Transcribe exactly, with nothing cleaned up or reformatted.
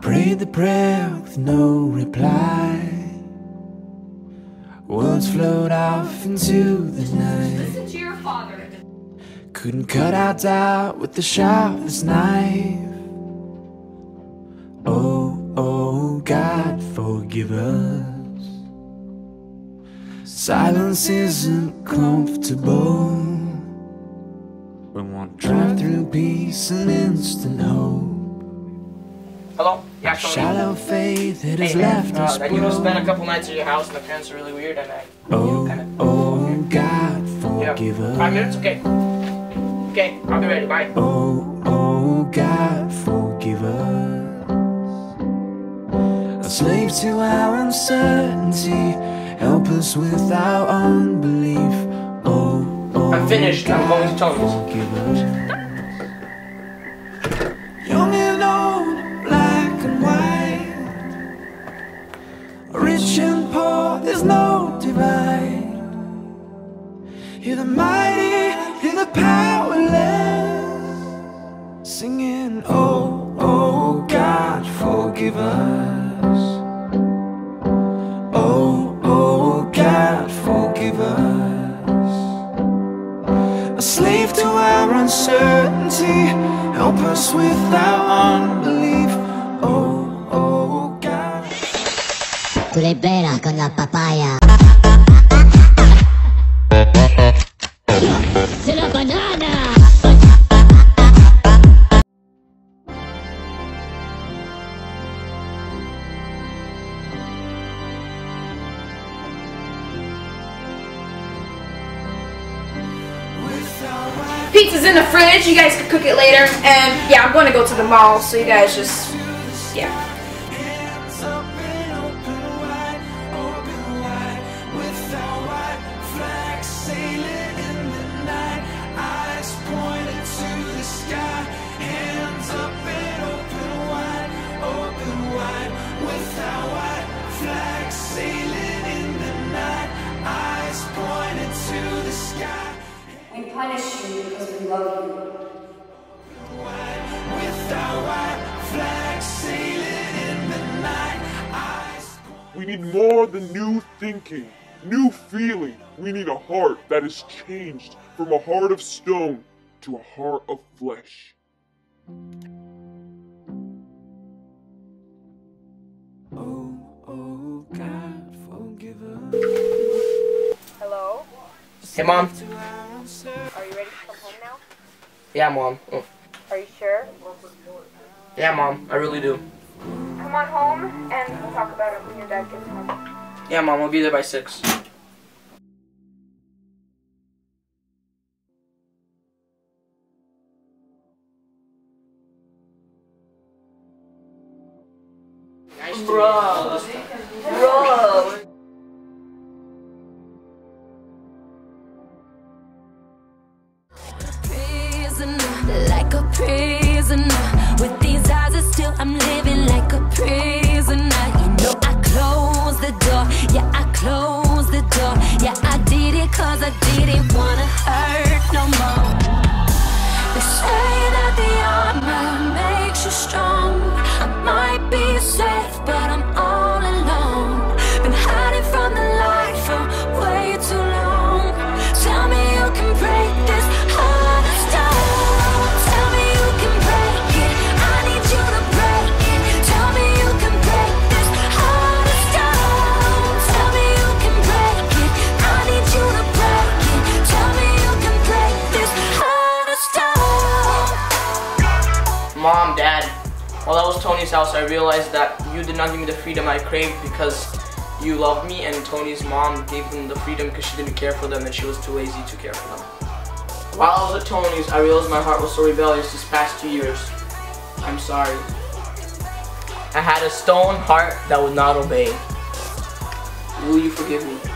prayed the prayer with no reply. Words flowed off into the night. Listen to your father. Couldn't cut out doubt with the sharpest knife. Oh, oh, God, forgive us. Silence isn't comfortable. We want drive-through peace and instant hope. Hello? Yeah, Shallow faith that has hey, man, left uh, us that you broke. spent a couple nights at your house and the parents are really weird and I... Oh, kinda, oh, God, forgive yeah. us. Five minutes? Okay. Okay, I'll be ready. Bye. Oh, oh, God, forgive us. A slave to our uncertainty, help us with our unbelief. Oh, oh, I'm finished. God, I'm going to Tony's. forgive us. Young and old, black and white, rich and poor, there's no divide. Hear the mighty, hear the powerless, singing, oh, oh, God, forgive us. Oh, oh, God, forgive us. A slave to our uncertainty, help us with our unbelief. Oh, oh, God. Tu le bella con la papaya. C'est la banana. Pizza's in the fridge. You guys can cook it later. And yeah, I'm going to go to the mall. So you guys just, yeah. We punish you because we love you. We need more than new thinking, new feeling. We need a heart that is changed from a heart of stone to a heart of flesh. Oh, oh, God, forgive us. Hello? Hey, Mom. Are you ready to come home now? Yeah, Mom. Oh. Are you sure? Yeah, Mom. I really do. Come on home and we'll talk about it when your dad gets home. Yeah, Mom. I'll be there by six. Nice to Bro. meet you. Bro. Like a prisoner, with these eyes still I'm living like a prisoner. You know I closed the door, yeah I closed the door. Yeah I did it cause I didn't wanna hurt no more. They say that the armor makes you strong. I might be safe but I'm all alone. Been hiding from the light for way too long. Tell me you can break this heart of stone. Tell me you can break it. I need you to break it. Tell me you can break this heart of stone. Tell me you can break it. I need you to break it. Tell me you can break this heart of stone. Mom, Dad. While I was Tony's house, I realized that you did not give me the freedom I craved because you loved me, and Tony's mom gave them the freedom because she didn't care for them and she was too lazy to care for them. While I was at Tony's, I realized my heart was so rebellious these past two years. I'm sorry. I had a stone heart that would not obey. Will you forgive me?